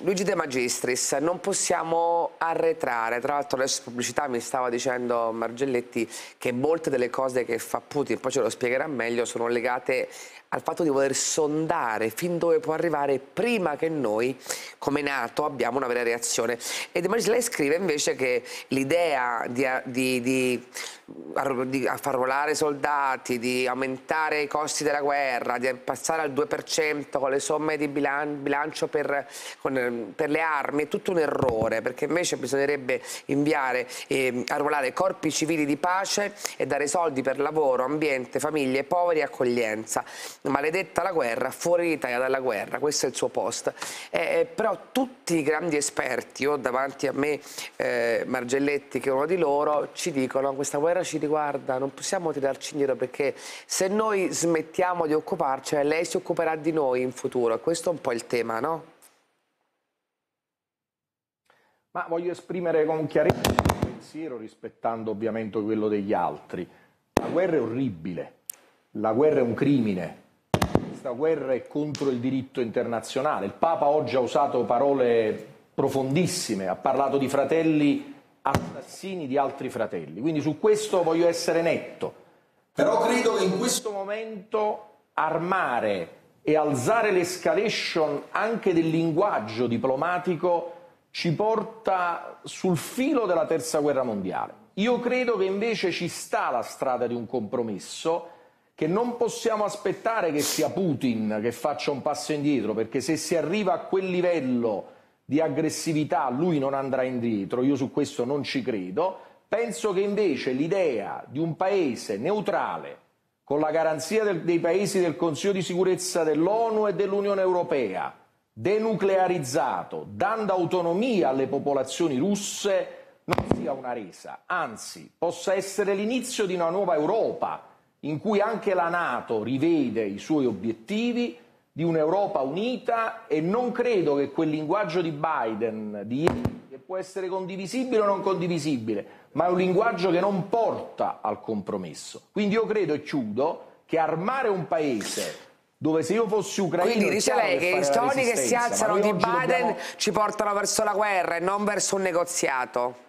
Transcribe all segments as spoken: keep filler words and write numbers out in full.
Luigi De Magistris, non possiamo arretrare. Tra l'altro adesso pubblicità mi stava dicendo Margelletti che molte delle cose che fa Putin, poi ce lo spiegherà meglio, sono legate al fatto di voler sondare fin dove può arrivare prima che noi, come NATO, abbiamo una vera reazione. E De Magistris lei scrive invece che l'idea di, di, di, di far volare soldati, di aumentare i costi della guerra, di passare al due per cento con le somme di bilancio per, con, per le armi, è tutto un errore, perché invece bisognerebbe inviare, eh, arruolare corpi civili di pace e dare soldi per lavoro, ambiente, famiglie, poveri e accoglienza. Maledetta la guerra, fuori l'Italia dalla guerra, questo è il suo post. Eh, però tutti i grandi esperti, o davanti a me eh, Margelletti che è uno di loro, ci dicono questa guerra ci riguarda, non possiamo tirarci indietro perché se noi smettiamo di occuparcene lei si occuperà di noi in futuro, questo è un po' il tema, no? Ma voglio esprimere con chiarezza il mio pensiero rispettando ovviamente quello degli altri. La guerra è orribile, la guerra è un crimine. Questa guerra è contro il diritto internazionale. Il Papa oggi ha usato parole profondissime, ha parlato di fratelli assassini di altri fratelli. Quindi su questo voglio essere netto. Però credo che in questo momento armare e alzare l'escalation anche del linguaggio diplomatico ci porta sul filo della terza guerra mondiale. Io credo che invece ci sta la strada di un compromesso, che non possiamo aspettare che sia Putin che faccia un passo indietro, perché se si arriva a quel livello di aggressività lui non andrà indietro, io su questo non ci credo. Penso che invece l'idea di un paese neutrale, con la garanzia del, dei paesi del Consiglio di sicurezza dell'ONU e dell'Unione Europea, denuclearizzato, dando autonomia alle popolazioni russe, non sia una resa, anzi possa essere l'inizio di una nuova Europa, in cui anche la NATO rivede i suoi obiettivi, di un'Europa unita, e non credo che quel linguaggio di Biden di ieri, che può essere condivisibile o non condivisibile, ma è un linguaggio che non porta al compromesso. Quindi io credo, e chiudo, che armare un paese dove se io fossi ucraino... Quindi dice lei che i toni che si alzano di Biden dobbiamo... ci portano verso la guerra e non verso un negoziato.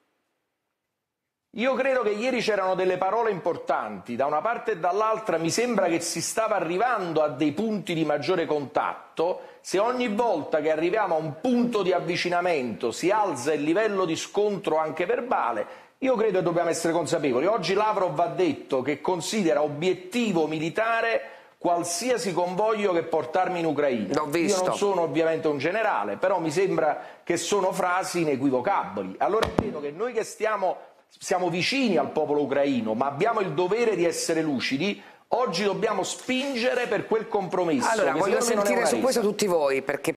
Io credo che ieri c'erano delle parole importanti, da una parte e dall'altra mi sembra che si stava arrivando a dei punti di maggiore contatto. Se ogni volta che arriviamo a un punto di avvicinamento si alza il livello di scontro anche verbale, io credo che dobbiamo essere consapevoli. Oggi Lavrov ha detto che considera obiettivo militare qualsiasi convoglio che portarmi in Ucraina. L'ho visto. Io non sono ovviamente un generale, però mi sembra che sono frasi inequivocabili. Allora credo che noi che stiamo... siamo vicini al popolo ucraino, ma abbiamo il dovere di essere lucidi. Oggi dobbiamo spingere per quel compromesso. Allora, che voglio secondo me non è sentire una su resa. questo tutti voi, perché